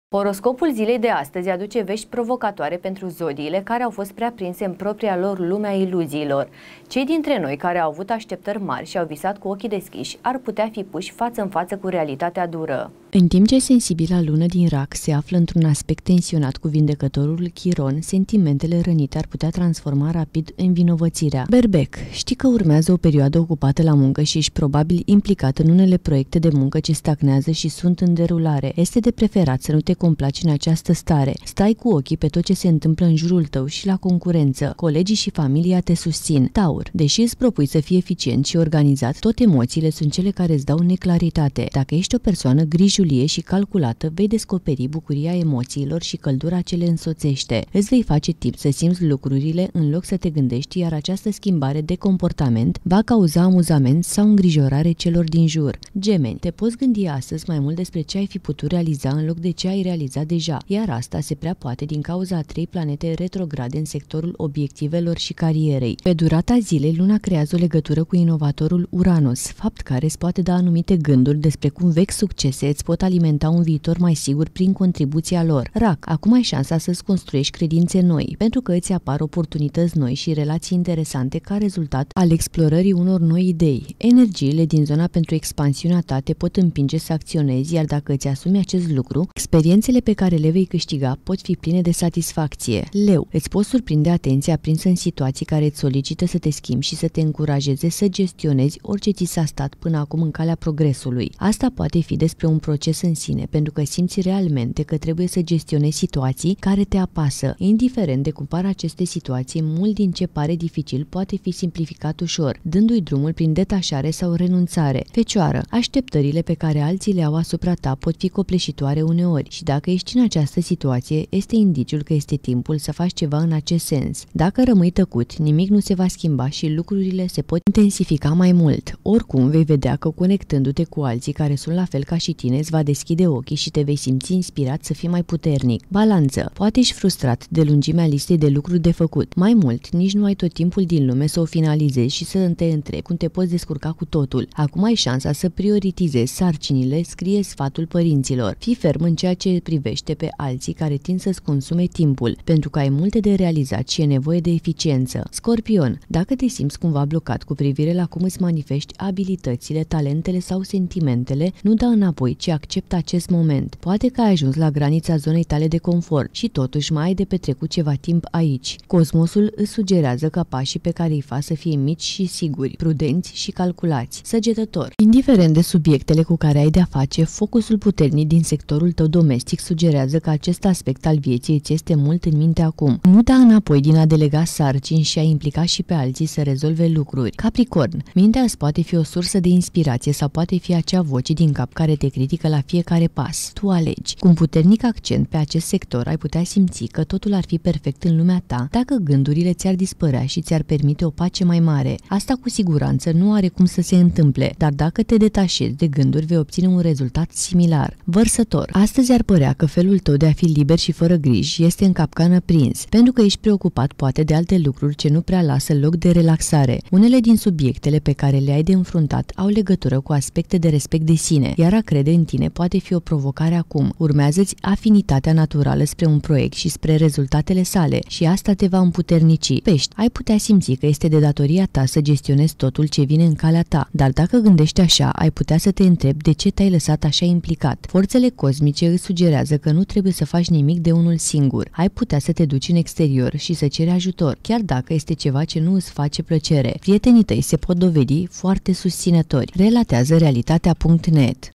Horoscopul zilei de astăzi aduce vești provocatoare pentru zodiile care au fost prea prinse în propria lor lume a iluziilor. Cei dintre noi care au avut așteptări mari și au visat cu ochii deschiși ar putea fi puși față în față cu realitatea dură. În timp ce sensibila lună din Rac se află într-un aspect tensionat cu vindecătorul Chiron, sentimentele rănite ar putea transforma rapid în vinovățirea. Berbec, știi că urmează o perioadă ocupată la muncă și ești probabil implicat în unele proiecte de muncă ce stagnează și sunt în derulare. Este de preferat să nu te complaci în această stare. Stai cu ochii pe tot ce se întâmplă în jurul tău și la concurență. Colegii și familia te susțin. Taur, deși îți propui să fii eficient și organizat, tot emoțiile sunt cele care îți dau neclaritate. Dacă ești o persoană grijulie și calculată, vei descoperi bucuria emoțiilor și căldura ce le însoțește. Îți vei face timp să simți lucrurile în loc să te gândești, iar această schimbare de comportament va cauza amuzament sau îngrijorare celor din jur. Gemeni, te poți gândi astăzi mai mult despre ce ai fi putut realiza în loc de ce ai realizat deja, iar asta se prea poate din cauza a 3 planete retrograde în sectorul obiectivelor și carierei. Pe durata zilei, luna creează o legătură cu inovatorul Uranus, fapt care îți poate da anumite gânduri despre cum vechi succese îți pot alimenta un viitor mai sigur prin contribuția lor. Rac, acum ai șansa să-ți construiești credințe noi, pentru că îți apar oportunități noi și relații interesante ca rezultat al explorării unor noi idei. Energiile din zona pentru expansiunea ta te pot împinge să acționezi, iar dacă îți asumi acest lucru, experiențele pe care le vei câștiga pot fi pline de satisfacție. Leu, îți poți surprinde atenția prinsă în situații care îți solicită să te schimbi și să te încurajeze să gestionezi orice ți s-a stat până acum în calea progresului. Asta poate fi despre un proces în sine, pentru că simți realmente că trebuie să gestionezi situații care te apasă. Indiferent de cum par aceste situații, mult din ce pare dificil poate fi simplificat ușor, dându-i drumul prin detașare sau renunțare. Fecioară, așteptările pe care alții le au asupra ta pot fi copleșitoare uneori și dacă ești în această situație, este indiciul că este timpul să faci ceva în acest sens. Dacă rămâi tăcut, nimic nu se va schimba și lucrurile se pot intensifica mai mult. Oricum, vei vedea că conectându-te cu alții care sunt la fel ca și tine, îți va deschide ochii și te vei simți inspirat să fii mai puternic. Balanță, poate ești frustrat de lungimea listei de lucruri de făcut. Mai mult, nici nu ai tot timpul din lume să o finalizezi și să te întrebi cum te poți descurca cu totul. Acum ai șansa să prioritizezi sarcinile, scrie sfatul părinților. Fii ferm în ceea ce privește pe alții care tind să-ți consume timpul, pentru că ai multe de realizat și e nevoie de eficiență. Scorpion, dacă te simți cumva blocat cu privire la cum îți manifesti abilitățile, talentele sau sentimentele, nu da înapoi, ci acceptă acest moment. Poate că ai ajuns la granița zonei tale de confort și totuși mai ai de petrecut ceva timp aici. Cosmosul îți sugerează ca pașii pe care îi faci să fie mici și siguri, prudenți și calculați. Săgetător, indiferent de subiectele cu care ai de-a face, focusul puternic din sectorul tău domestic sugerează că acest aspect al vieții îți este mult în minte acum. Nu da înapoi din a delega sarcini și a implica și pe alții să rezolve lucruri. Capricorn, mintea îți poate fi o sursă de inspirație sau poate fi acea voce din cap care te critică la fiecare pas. Tu alegi. Cu un puternic accent pe acest sector ai putea simți că totul ar fi perfect în lumea ta dacă gândurile ți-ar dispărea și ți-ar permite o pace mai mare. Asta cu siguranță nu are cum să se întâmple, dar dacă te detașezi de gânduri vei obține un rezultat similar. Vărsător, astăzi ar părea că felul tău de a fi liber și fără griji este în capcană prins, pentru că ești preocupat poate de alte lucruri ce nu prea lasă loc de relaxare. Unele din subiectele pe care le ai de înfruntat au legătură cu aspecte de respect de sine, iar a crede în tine poate fi o provocare acum. Urmează-ți afinitatea naturală spre un proiect și spre rezultatele sale și asta te va împuternici. Pești, ai putea simți că este de datoria ta să gestionezi totul ce vine în calea ta, dar dacă gândești așa, ai putea să te întrebi de ce te-ai lăsat așa implicat. Forțele cosmice îți sugerează că nu trebuie să faci nimic de unul singur. Ai putea să te duci în exterior și să ceri ajutor, chiar dacă este ceva ce nu îți face plăcere. Prietenii tăi se pot dovedi foarte susținători. Relatează realitatea.net.